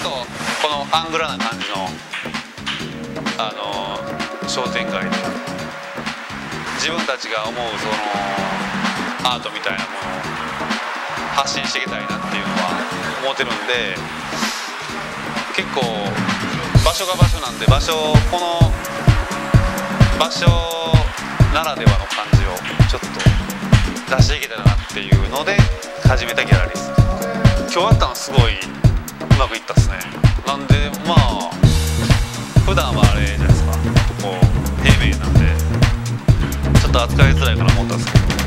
とこのアングラな感じの商店街で自分たちが思うそのアートみたいなものを発信していきたいなっていうのは思ってるんで、結構場所が場所なんで、この場所ならではの感じをちょっと出していけたらなっていうので始めたギャラリーです。今日あったのすごいうまくいったっすね。なんでまあ普段はあれじゃないですか、こう平面なんでちょっと扱いづらいかなと思ったんですけど、